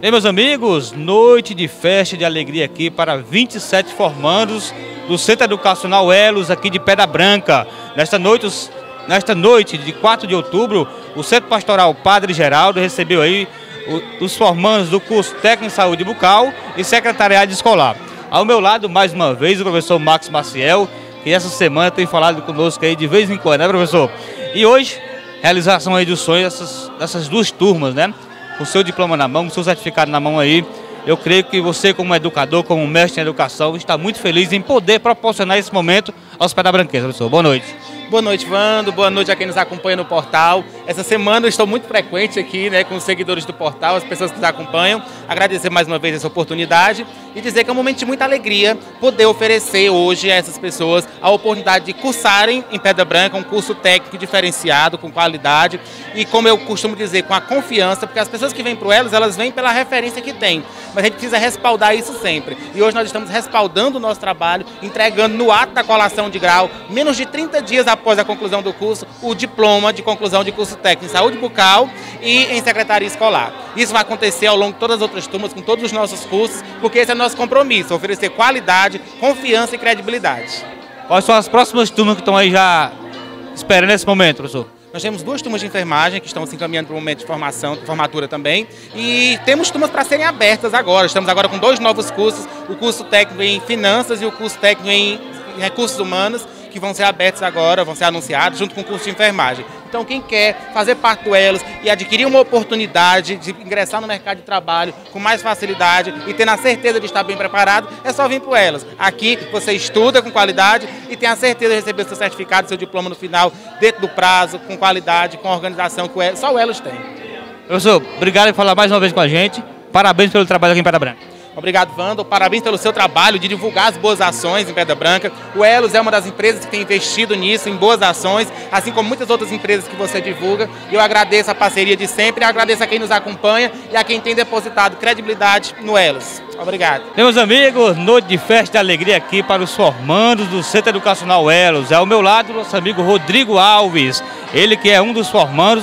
Bem, meus amigos, noite de festa, de alegria aqui para 27 formandos do Centro Educacional Elos aqui de Pedra Branca. Nesta noite de 4 de outubro, o Centro Pastoral Padre Geraldo recebeu aí os formandos do curso Técnico em Saúde Bucal e Secretariado Escolar. Ao meu lado, mais uma vez, o professor Max Maciel, que essa semana tem falado conosco aí de vez em quando, né, professor? E hoje, realização aí dos sonhos dessas duas turmas, né? Com o seu diploma na mão, com o seu certificado na mão aí. Eu creio que você, como educador, como mestre em educação, está muito feliz em poder proporcionar esse momento aos pedabranquenses, professor. Boa noite. Boa noite, Vando. Boa noite a quem nos acompanha no portal. Essa semana eu estou muito frequente aqui, né, com os seguidores do portal, as pessoas que nos acompanham. Agradecer mais uma vez essa oportunidade e dizer que é um momento de muita alegria poder oferecer hoje a essas pessoas a oportunidade de cursarem em Pedra Branca um curso técnico diferenciado, com qualidade e, como eu costumo dizer, com a confiança, porque as pessoas que vêm para o Elos, elas vêm pela referência que tem, mas a gente precisa respaldar isso sempre. E hoje nós estamos respaldando o nosso trabalho, entregando no ato da colação de grau, menos de 30 dias após a conclusão do curso, o diploma de conclusão de curso técnico em saúde bucal e em secretaria escolar. Isso vai acontecer ao longo de todas as outras turmas, com todos os nossos cursos, porque esse é o nosso compromisso, oferecer qualidade, confiança e credibilidade. Quais são as próximas turmas que estão aí já esperando esse momento, professor? Nós temos duas turmas de enfermagem que estão se encaminhando para o momento de formatura também. E temos turmas para serem abertas agora. Estamos agora com dois novos cursos, o curso técnico em finanças e o curso técnico em recursos humanos, que vão ser abertos agora, vão ser anunciados, junto com o curso de enfermagem. Então, quem quer fazer parte do Elos e adquirir uma oportunidade de ingressar no mercado de trabalho com mais facilidade e ter a certeza de estar bem preparado, é só vir para o Elos. Aqui você estuda com qualidade e tem a certeza de receber seu certificado, seu diploma no final, dentro do prazo, com qualidade, com organização que só o Elos tem. Professor, obrigado por falar mais uma vez com a gente. Parabéns pelo trabalho aqui em Pedra Branca. Obrigado, Vando. Parabéns pelo seu trabalho de divulgar as boas ações em Pedra Branca. O Elos é uma das empresas que tem investido nisso, em boas ações, assim como muitas outras empresas que você divulga. E eu agradeço a parceria de sempre, agradeço a quem nos acompanha e a quem tem depositado credibilidade no Elos. Obrigado. Meus amigos, noite de festa e alegria aqui para os formandos do Centro Educacional Elos. Ao meu lado, nosso amigo Rodrigo Alves, ele que é um dos formandos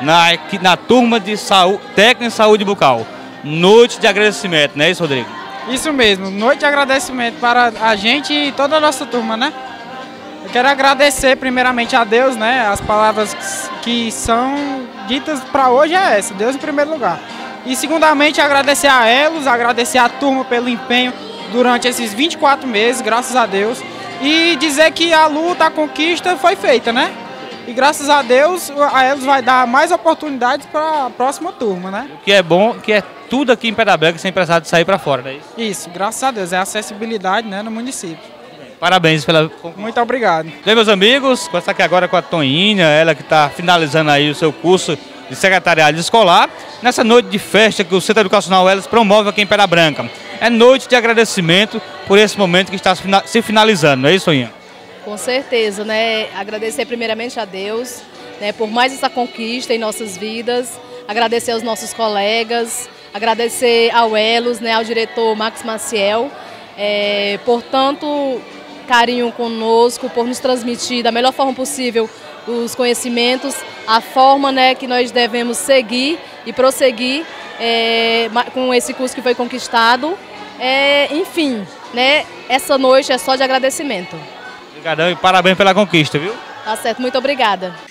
na turma de técnico em saúde bucal. Noite de agradecimento, não é isso, Rodrigo? Isso mesmo, noite de agradecimento para a gente e toda a nossa turma, né? Eu quero agradecer primeiramente a Deus, né? As palavras que são ditas para hoje é essa, Deus em primeiro lugar. E segundamente agradecer a Elos, agradecer a turma pelo empenho durante esses 24 meses, graças a Deus. E dizer que a luta, a conquista foi feita, né? E graças a Deus a Elos vai dar mais oportunidades para a próxima turma, né? O que é bom, que é tudo aqui em Pedra Branca sem precisar de sair para fora, não é isso? Isso, graças a Deus, é acessibilidade, né, no município. Parabéns pela... Muito obrigado. Bem, meus amigos, conversar aqui agora com a Toninha, ela que está finalizando aí o seu curso de secretariado escolar, nessa noite de festa que o Centro Educacional Elos promove aqui em Pedra Branca. É noite de agradecimento por esse momento que está se finalizando, não é isso, Toninha? Com certeza, né? Agradecer primeiramente a Deus, né, por mais essa conquista em nossas vidas, agradecer aos nossos colegas, agradecer ao Elos, né, ao diretor Max Maciel, por tanto carinho conosco, por nos transmitir da melhor forma possível os conhecimentos, a forma, né, que nós devemos seguir e prosseguir com esse curso que foi conquistado. Enfim, né, essa noite é só de agradecimento. Obrigadão e parabéns pela conquista, viu? Tá certo, muito obrigada.